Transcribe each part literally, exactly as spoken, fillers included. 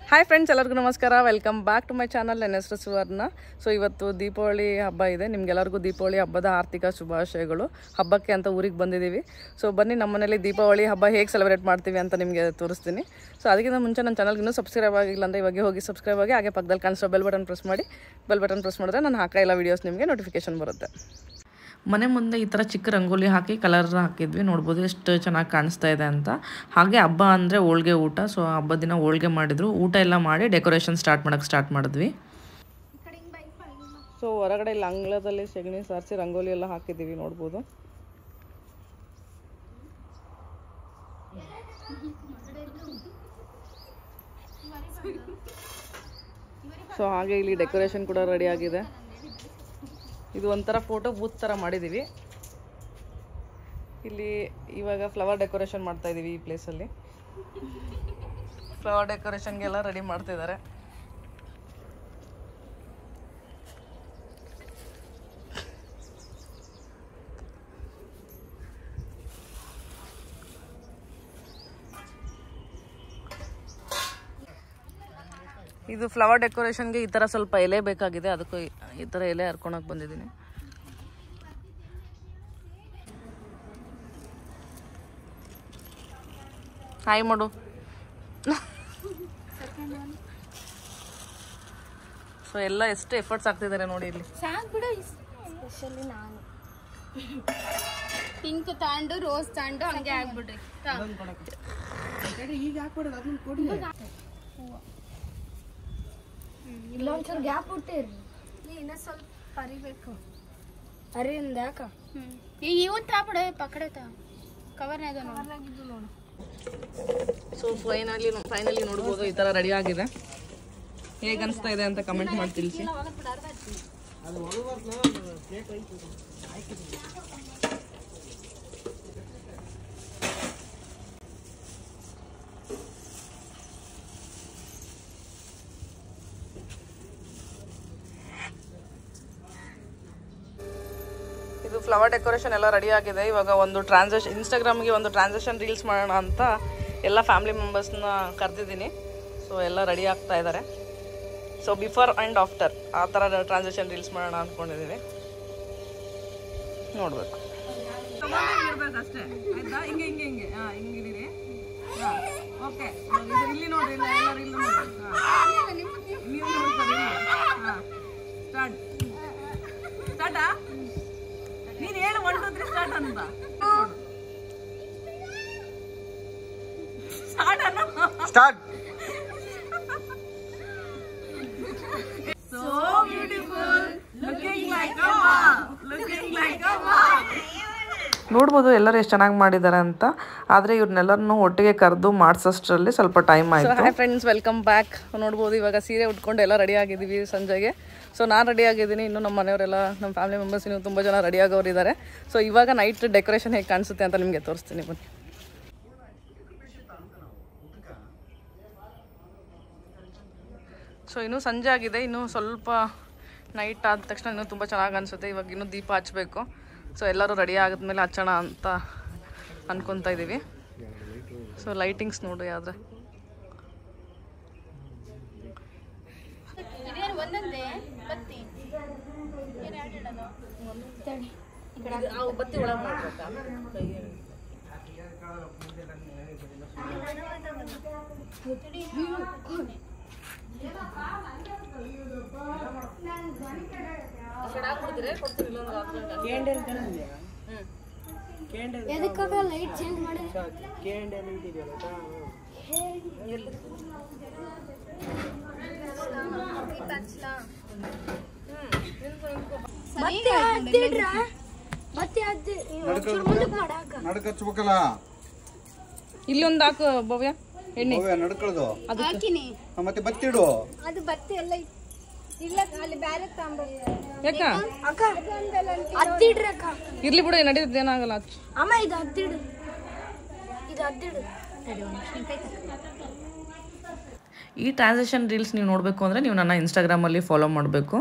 Hi friends, ಎಲ್ಲರಿಗೂ ನಮಸ್ಕಾರ. Welcome back to my channel. ನನ್ನ ಹೆಸರು ಸುವರ್ಣ. ಸೊ ಇವತ್ತು ದೀಪಾವಳಿ ಹಬ್ಬ ಇದೆ. ನಿಮ್ಗೆಲ್ಲರಿಗೂ ದೀಪಾವಳಿ ಹಬ್ಬದ ಆರ್ಥಿಕ ಶುಭಾಶಯಗಳು. ಹಬ್ಬಕ್ಕೆ ಅಂತ ಊರಿಗೆ ಬಂದಿದ್ದೀವಿ. ಸೊ ಬನ್ನಿ, ನಮ್ಮ ಮನೇಲಿ ದೀಪಾವಳಿ ಹಬ್ಬ ಹೇಗೆ ಸೆಲೆಬ್ರೇಟ್ ಮಾಡ್ತೀವಿ ಅಂತ ನಿಮಗೆ ತೋರಿಸ್ತೀನಿ. ಸೊ ಅದಕ್ಕಿಂತ ಮುಂಚೆ ನನ್ನ ಚಾನಲ್ಗೆ ಇನ್ನೂ ಸಬ್ಸ್ಕ್ರೈಬ್ ಆಗಿಲ್ಲ ಅಂದರೆ ಇವಾಗ ಹೋಗಿ ಸಬ್ಸ್ಕ್ರೈಬ್ ಆಗಿ, ಹಾಗೆ ಪಕ್ಕದಲ್ಲಿ ಕಾಣಿಸೋ ಬೆಲ್ ಬಟನ್ ಪ್ರೆಸ್ ಮಾಡಿ. ಬೆಲ್ ಬಟನ್ ಪ್ರೆಸ್ ಮಾಡಿದ್ರೆ ನಾನು ಹಾಕೋ ಎಲ್ಲ ವೀಡಿಯೋಸ್ ನಿಮಗೆ ನೋಟಿಫಿಕೇಶನ್ ಬರುತ್ತೆ. ಮನೆ ಮುಂದೆ ಈ ಥರ ಚಿಕ್ಕ ರಂಗೋಲಿ ಹಾಕಿ ಕಲರ್ ಹಾಕಿದ್ವಿ. ನೋಡ್ಬೋದು ಎಷ್ಟು ಚೆನ್ನಾಗಿ ಕಾಣಿಸ್ತಾ ಇದೆ ಅಂತ. ಹಾಗೆ ಹಬ್ಬ ಅಂದರೆ ಹೋಳ್ಗೆ ಊಟ. ಸೊ ಹಬ್ಬದ ದಿನ ಹೋಳ್ಗೆ ಮಾಡಿದ್ರು. ಊಟ ಎಲ್ಲ ಮಾಡಿ ಡೆಕೋರೇಷನ್ ಸ್ಟಾರ್ಟ್ ಮಾಡೋಕ್ಕೆ ಸ್ಟಾರ್ಟ್ ಮಾಡಿದ್ವಿ. ಸೊ ಹೊರಗಡೆ ಇಲ್ಲಿ ಅಂಗಳದಲ್ಲಿ ಸೆಗಣಿ ಸಾರಿಸಿ ರಂಗೋಲಿ ಎಲ್ಲ ಹಾಕಿದ್ದೀವಿ, ನೋಡ್ಬೋದು. ಸೊ ಹಾಗೆ ಇಲ್ಲಿ ಡೆಕೋರೇಷನ್ ಕೂಡ ರೆಡಿ ಆಗಿದೆ. ಇದು ಒಂಥರ ಫೋಟೋ ಬೂತ್ ಥರ ಮಾಡಿದ್ದೀವಿ. ಇಲ್ಲಿ ಇವಾಗ ಫ್ಲವರ್ ಡೆಕೋರೇಷನ್ ಮಾಡ್ತಾ ಇದ್ದೀವಿ. ಈ ಪ್ಲೇಸಲ್ಲಿ ಫ್ಲವರ್ ಡೆಕೋರೇಷನ್ಗೆಲ್ಲ ರೆಡಿ ಮಾಡ್ತಿದ್ದಾರೆ. ಇದು ಫ್ಲವರ್ ಡೆಕೋರೇಷನ್ಗೆ ಈ ಥರ ಸ್ವಲ್ಪ ಎಲೆ ಬೇಕಾಗಿದೆ, ಅದಕ್ಕೂ ಈ ಥರ ಎಲೆ ಹರ್ಕೊಳಕ್ಕೆ ಬಂದಿದ್ದೀನಿ. ಹಾಯ್ ಮಾಡು. ಸೊ ಎಲ್ಲ ಎಷ್ಟು ಎಫರ್ಟ್ಸ್ ಆಗ್ತಿದ್ದಾರೆ ನೋಡಿ ಇಲ್ಲಿ. ಸ್ಪೆಷಲಿ ನಾನು ಪಿಂಕ್ ತಾಂಡು ರೋಸ್ ತಾಂಡು ಹಂಗೆ ಆಗ್ಬಿಡ್ರಿ. ಈಗ ಹಾಕ್ಬಿಡೋದು ಅದನ್ನ ಕೊಡಿ. ಇಲ್ಲೊಂಚೂರು ಗ್ಯಾಪ್ ಬಿಟ್ಟಿರಿ. ಇನ್ನ ಸ್ವಲ್ಪ ಹರಿಬೇಕು. ಹರಿಯಿಂದ ಯಾಕ ಈಗ ಇವನ್ ತಾಬಿಡ ಪಕಡೆ ತಾ ಕವರ್ನಾಗ ಕವರ್ನಾಗಿದ್ದು ನೋಡು. ಸೊ ಫೈನಲಿ ಫೈನಲಿ ನೋಡ್ಬೋದು ಈ ಥರ ರೆಡಿ ಆಗಿದೆ. ಹೇಗೆ ಅನಿಸ್ತಾ ಇದೆ ಅಂತ ಕಮೆಂಟ್ ಮಾಡಿ ತಿಳಿಸಿ. ಇದು ಫ್ಲವರ್ ಡೆಕೋರೇಷನ್ ಎಲ್ಲ ರೆಡಿ ಆಗಿದೆ. ಇವಾಗ ಒಂದು ಟ್ರಾನ್ಸಾಕ್ಷನ್ ಇನ್ಸ್ಟಾಗ್ರಾಮ್ಗೆ ಒಂದು ಟ್ರಾನ್ಸಾಕ್ಷನ್ ರೀಲ್ಸ್ ಮಾಡೋಣ ಅಂತ ಎಲ್ಲ ಫ್ಯಾಮಿಲಿ ಮೆಂಬರ್ಸ್ನ ಕರೆದಿದ್ದೀನಿ. ಸೊ ಎಲ್ಲ ರೆಡಿ ಆಗ್ತಾ ಇದ್ದಾರೆ. ಸೊ ಬಿಫೋರ್ ಆ್ಯಂಡ್ ಆಫ್ಟರ್ ಆ ಥರ ಟ್ರಾನ್ಸಾಕ್ಷನ್ ರೀಲ್ಸ್ ಮಾಡೋಣ ಅಂದ್ಕೊಂಡಿದ್ದೀನಿ. ನೋಡಬೇಕು ಅಷ್ಟೇ, ಆಯ್ತಾ? ಹಿಂಗೆ ಹಿಂಗೆ ಹಿಂಗೆ ಹಾಂ ಹಿಂಗಿದ್ದೀರಿ. ಹಾಂ ಓಕೆ, ಇಲ್ಲಿ ನೋಡಿರಿ, ಇಲ್ಲ ಎಲ್ಲರೂ ಇಲ್ಲ ನೋಡಿ. ನೀವು ನೋಡ್ತಾರೆ. ಹಾಂ ಸ್ಟಾರ್ಟ್ ಸ್ಟಾರ್ಟಾ? ನೀನು ಹೇಳು ಒನ್ ಟು ತ್ರೀ ಸ್ಟಾರ್ಟ್ ಅಂತ. Start. So beautiful, looking like a wow, looking like a wow. ನೋಡ್ಬೋದು ಎಲ್ಲರೂ ಎಷ್ಟು ಚೆನ್ನಾಗಿ ಮಾಡಿದ್ದಾರೆ ಅಂತ. ಆದರೆ ಇವ್ರನ್ನೆಲ್ಲರನ್ನೂ ಒಟ್ಟಿಗೆ ಕರೆದು ಮಾಡಿಸೋಷ್ಟರಲ್ಲಿ ಸ್ವಲ್ಪ ಟೈಮ್ ಆಯಿತು. Hi friends, welcome back. ನೋಡ್ಬೋದು ಇವಾಗ ಸೀರೆ ಉಟ್ಕೊಂಡು ಎಲ್ಲ ರೆಡಿ ಆಗಿದ್ದೀವಿ ಸಂಜೆಗೆ. ಸೊ ನಾನು ರೆಡಿ ಆಗಿದ್ದೀನಿ, ಇನ್ನು ನಮ್ಮ ಮನೆಯವರೆಲ್ಲ ನಮ್ಮ ಫ್ಯಾಮಿಲಿ ಮೆಂಬರ್ಸ್ ಇನ್ನೂ ತುಂಬ ಜನ ರೆಡಿ ಆಗೋರಿದ್ದಾರೆ. ಸೊ ಇವಾಗ ನೈಟ್ ಡೆಕೋರೇಷನ್ ಹೇಗೆ ಕಾಣಿಸುತ್ತೆ ಅಂತ ನಿಮಗೆ ತೋರಿಸ್ತೀನಿ, ಬನ್ನಿ. ಸೊ ಇನ್ನೂ ಸಂಜೆ ಆಗಿದೆ, ಇನ್ನೂ ಸ್ವಲ್ಪ ನೈಟ್ ಆದ ತಕ್ಷಣ ಇನ್ನೂ ತುಂಬ ಚೆನ್ನಾಗಿ ಅನಿಸುತ್ತೆ. ಇವಾಗ ಇನ್ನೂ ದೀಪ ಹಚ್ಚಬೇಕು. ಸೊ ಎಲ್ಲರೂ ರೆಡಿ ಆದಮೇಲೆ ಹಚ್ಚೋಣ ಅಂತ ಅನ್ಕೊತಾ ಇದ್ದೀವಿ. ಸೊ ಲೈಟಿಂಗ್ಸ್ ನೋಡಿ ಆದರೆ ಬತ್ತಿ ಒಳಗೆ ಮಾಡ್ಬೇಕಾ? ಲೈಟ್ ಚೇಂಜ್ ಮಾಡಿ ಇಲ್ಲೊಂದು ಹಾಕು ಭವ್ಯ, ಎಣ್ಣೆ ನಡ್ಕೊಳ್ಳೋದು ಹಾಕಿನಿ. ಮತ್ತೆ ಬತ್ತಿಡು. ಅದು ಬತ್ತಿ ಎಲ್ಲ ಇಲ್ಲ, ಅಲ್ಲಿ ಬ್ಯಾರೆ ತಾಂಬ. ಯಾಕ ಅಕ್ಕ ಹತ್ತಿಡ್ರಿ ಅಕ್ಕ. ಇರ್ಲಿ ಬಿಡು, ನಡೀತದೆ, ಏನಾಗಲ್ಲ. ಅಮ್ಮ ಇದು ಹತ್ತಿಡು, ಇದು ಹತ್ತಿಡು. ಈ ಟ್ರಾನ್ಸಾಕ್ಷನ್ ರೀಲ್ಸ್ ನೀವು ನೋಡಬೇಕು ಅಂದರೆ ನೀವು ನನ್ನ ಇನ್ಸ್ಟಾಗ್ರಾಮಲ್ಲಿ ಫಾಲೋ ಮಾಡಬೇಕು.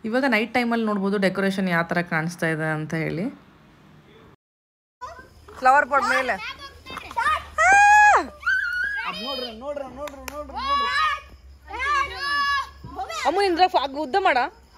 ಇವಾಗ ನೈಟ್ ಟೈಮಲ್ಲಿ ನೋಡ್ಬೋದು ಡೆಕೋರೇಷನ್ ಯಾವ ಥರ ಕಾಣಿಸ್ತಾ ಇದೆ ಅಂತ ಹೇಳಿ. ಫ್ಲವರ್ ಪಾಟ್ ಮೇಲೆ ಅಮ್ಮ ನಿಂದ್ರ ಉದ್ದ ಮಾಡ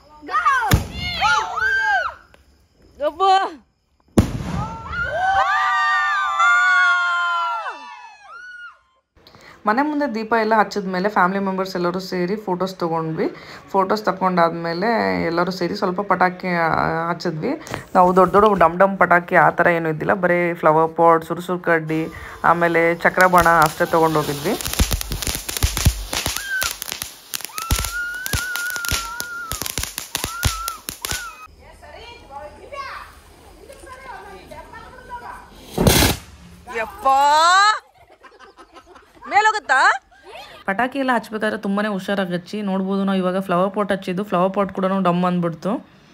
ಮನೆ ಮುಂದೆ ದೀಪ ಎಲ್ಲ ಹಚ್ಚಿದ ಮೇಲೆ ಫ್ಯಾಮಿಲಿ ಮೆಂಬರ್ಸ್ ಎಲ್ಲರೂ ಸೇರಿ ಫೋಟೋಸ್ ತೊಗೊಂಡ್ವಿ. ಫೋಟೋಸ್ ತಗೊಂಡಾದ್ಮೇಲೆ ಎಲ್ಲರೂ ಸೇರಿ ಸ್ವಲ್ಪ ಪಟಾಕಿ ಹಚ್ಚಿದ್ವಿ. ನಾವು ದೊಡ್ಡ ದೊಡ್ಡ ಡಮ್ ಡಮ್ ಪಟಾಕಿ ಆ ಥರ ಏನೂ ಇದ್ದಿಲ್ಲ, ಬರೀ ಫ್ಲವರ್ ಪಾಟ್, ಸುರುಸುರು ಕಡ್ಡಿ, ಆಮೇಲೆ ಚಕ್ರ ಬಾಣ ಅಷ್ಟೇ ತೊಗೊಂಡೋಗಿದ್ವಿ. ಮೇಲೋಗುತ್ತಾ ಪಟಾಕಿ ಎಲ್ಲ ಹಚ್ಬೇಕಾದ್ರೆ ತುಂಬಾ ಹುಷಾರಾಗಿ ಹಚ್ಚಿ. ನೋಡ್ಬೋದು ನಾವು ಇವಾಗ ಫ್ಲವರ್ ಪಾಟ್ ಹಚ್ಚಿದ್ದು, ಫ್ಲವರ್ ಪಾಟ್ ಕೂಡ ಡಮ್ ಅಂದ್ಬಿಡ್ತು.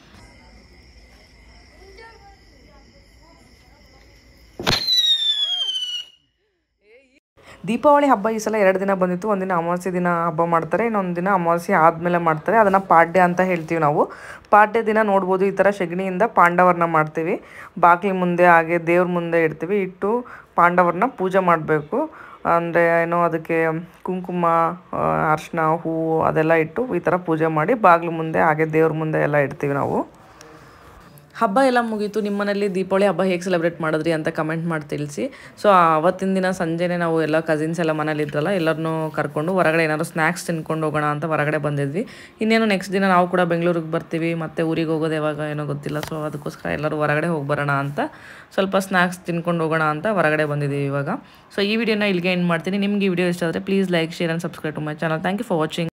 ದೀಪಾವಳಿ ಹಬ್ಬ ಈ ಸಲ ಎರಡು ದಿನ ಬಂದಿತ್ತು. ಒಂದಿನ ಅಮಾವಾಸ್ಯೆ ದಿನ ಹಬ್ಬ ಮಾಡ್ತಾರೆ, ಇನ್ನೊಂದು ದಿನ ಅಮಾವಾಸ್ಯೆ ಆದಮೇಲೆ ಮಾಡ್ತಾರೆ. ಅದನ್ನು ಪಾಡ್ಯ ಅಂತ ಹೇಳ್ತೀವಿ ನಾವು. ಪಾಡ್ಯ ದಿನ ನೋಡ್ಬೋದು ಈ ಥರ ಸೆಗಣಿಯಿಂದ ಪಾಂಡವರನ್ನ ಮಾಡ್ತೀವಿ. ಬಾಗಿಲು ಮುಂದೆ ಹಾಗೆ ದೇವ್ರ ಮುಂದೆ ಇಡ್ತೀವಿ. ಇಟ್ಟು ಪಾಂಡವರನ್ನ ಪೂಜೆ ಮಾಡಬೇಕು. ಅಂದರೆ ಏನೋ ಅದಕ್ಕೆ ಕುಂಕುಮ, ಅರಿಶಿನ, ಹೂವು ಅದೆಲ್ಲ ಇಟ್ಟು ಈ ಥರ ಪೂಜೆ ಮಾಡಿ ಬಾಗಿಲು ಮುಂದೆ ಹಾಗೆ ದೇವ್ರ ಮುಂದೆ ಎಲ್ಲ ಇಡ್ತೀವಿ ನಾವು. ಹಬ್ಬ ಎಲ್ಲ ಮುಗೀತು. ನಿಮ್ಮ ಮನೇಲಿ ದೀಪಾವಳಿ ಹಬ್ಬ ಹೇಗೆ ಸೆಲೆಬ್ರೇಟ್ ಮಾಡಿದ್ರಿ ಅಂತ ಕಮೆಂಟ್ ಮಾಡಿ ತಿಳಿಸಿ. ಸೊ ಆವತ್ತಿನ ದಿನ ಸಂಜೆನೇ ನಾವು ಎಲ್ಲ ಕಸಿನ್ಸ್ ಎಲ್ಲ ಮನೇಲಿ ಇದ್ರಲ್ಲ ಎಲ್ಲರನ್ನೂ ಕರ್ಕೊಂಡು ಹೊರಗಡೆ ಏನಾದ್ರು ಸ್ನ್ಯಾಕ್ಸ್ ತಿನ್ಕೊಂಡು ಹೋಗೋಣ ಅಂತ ಹೊರಗಡೆ ಬಂದಿದ್ವಿ. ಇನ್ನೇನು ನೆಕ್ಸ್ಟ್ ದಿನ ನಾವು ಕೂಡ ಬೆಂಗಳೂರಿಗೆ ಬರ್ತೀವಿ, ಮತ್ತು ಊರಿಗೆ ಹೋಗೋದು ಯಾವಾಗ ಏನೋ ಗೊತ್ತಿಲ್ಲ. ಸೊ ಅದಕ್ಕೋಸ್ಕರ ಎಲ್ಲರೂ ಹೊರಗಡೆ ಹೋಗಿ ಬರೋಣ ಅಂತ ಸ್ವಲ್ಪ ಸ್ನ್ಯಾಕ್ಸ್ ತಿನ್ಕೊಂಡು ಹೋಗೋಣ ಅಂತ ಹೊರಗಡೆ ಬಂದಿದ್ದೀವಿ ಇವಾಗ. ಸೊ ಈ ವಿಡಿಯೋನ ಇಲ್ಲಿಗೆ ಎಂಡ್ ಮಾಡ್ತೀನಿ. ನಿಮ್ಗೆ ಈ ವಿಡಿಯೋ ಇಷ್ಟ ಆದರೆ please like, share and subscribe to my channel. Thank you for watching.